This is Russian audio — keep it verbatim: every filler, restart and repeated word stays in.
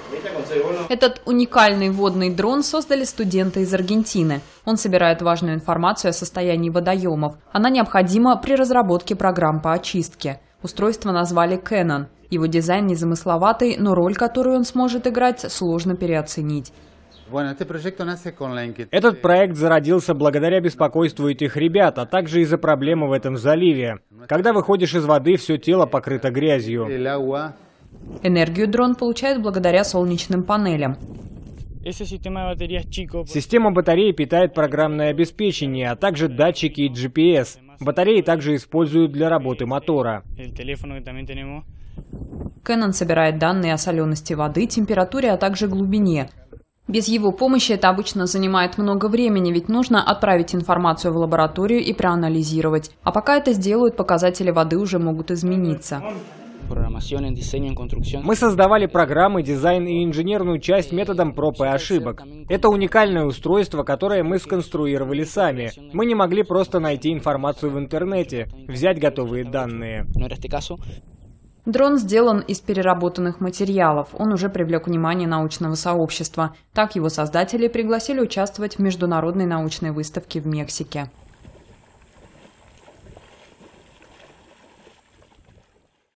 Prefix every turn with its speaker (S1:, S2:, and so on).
S1: Этот уникальный водный дрон создали студенты из Аргентины. Он собирает важную информацию о состоянии водоемов. Она необходима при разработке программ по очистке. Устройство назвали Canon. Его дизайн незамысловатый, но роль, которую он сможет играть, сложно переоценить.
S2: Этот проект зародился благодаря беспокойству этих ребят, а также из-за проблемы в этом заливе. Когда выходишь из воды, все тело покрыто грязью.
S1: Энергию дрон получает благодаря солнечным панелям.
S2: Система батареи питает программное обеспечение, а также датчики и джи пи эс. Батареи также используют для работы мотора.
S1: Canon собирает данные о солености воды, температуре, а также глубине. Без его помощи это обычно занимает много времени, ведь нужно отправить информацию в лабораторию и проанализировать. А пока это сделают, показатели воды уже могут измениться.
S2: Мы создавали программы, дизайн и инженерную часть методом проб и ошибок. Это уникальное устройство, которое мы сконструировали сами. Мы не могли просто найти информацию в интернете, взять готовые данные.
S1: Дрон сделан из переработанных материалов. Он уже привлек внимание научного сообщества. Так его создатели пригласили участвовать в международной научной выставке в Мексике.